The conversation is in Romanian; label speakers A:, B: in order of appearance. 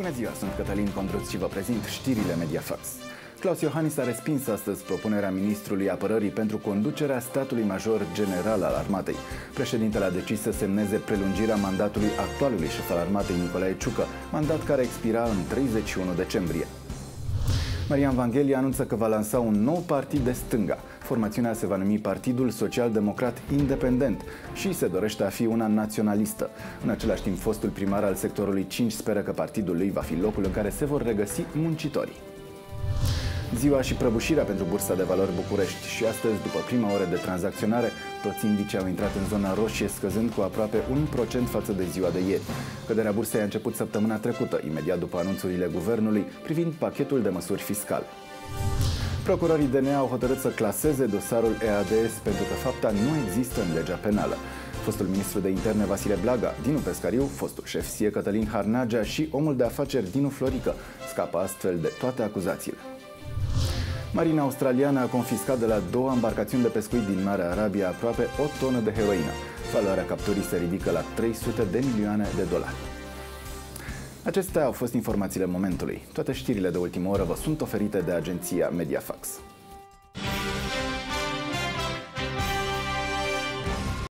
A: Bună ziua, sunt Cătălin Condruț și vă prezint știrile Mediafax. Claus Iohannis a respins astăzi propunerea ministrului apărării pentru conducerea statului major general al armatei. Președintele a decis să semneze prelungirea mandatului actualului șef al armatei Nicolae Ciucă, mandat care expira în 31 decembrie. Marian Vanghelie anunță că va lansa un nou partid de stânga. Formațiunea se va numi Partidul Social-Democrat Independent și se dorește a fi una naționalistă. În același timp, fostul primar al sectorului 5 speră că partidul lui va fi locul în care se vor regăsi muncitorii. Ziua și prăbușirea pentru Bursa de Valori București și astăzi, după prima oră de tranzacționare, toți indicii au intrat în zona roșie, scăzând cu aproape 1% față de ziua de ieri. Căderea bursei a început săptămâna trecută, imediat după anunțurile guvernului privind pachetul de măsuri fiscale. Procurorii DNA au hotărât să claseze dosarul EADS pentru că fapta nu există în legea penală. Fostul ministru de interne Vasile Blaga, Dinu Pescariu, fostul șef SIE Cătălin Harnagea și omul de afaceri Dinu Florică scapă astfel de toate acuzațiile. Marina australiană a confiscat de la 2 embarcațiuni de pescuit din Marea Arabia aproape o tonă de heroină. Valoarea capturii se ridică la 300 de milioane de dolari. Acestea au fost informațiile momentului. Toate știrile de ultimă oră vă sunt oferite de agenția Mediafax.